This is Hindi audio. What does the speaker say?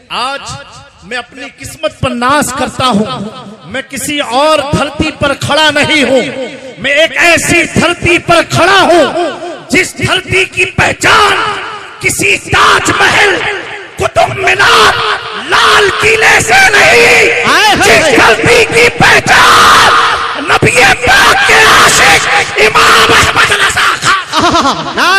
आज मैं अपनी किस्मत पर नाज करता हूँ। मैं किसी और धरती पर खड़ा नहीं हूँ, मैं एक ऐसी धरती पर खड़ा हूँ जिस धरती की पहचान किसी ताजमहल, कुतुब मीनार, लाल किले से नहीं, जिस धरती की पहचान नबी पाक के आशिक इमाम अहमद रज़ा खान।